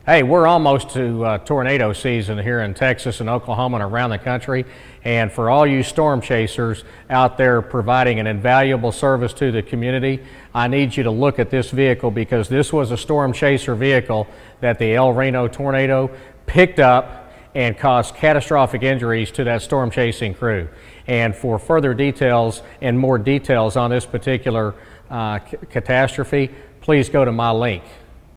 Hey, we're almost to tornado season here in Texas and Oklahoma and around the country. And for all you storm chasers out there providing an invaluable service to the community, I need you to look at this vehicle, because this was a storm chaser vehicle that the Reno tornado picked up and caused catastrophic injuries to that storm chasing crew. And for further details and more details on this particular catastrophe, please go to my link.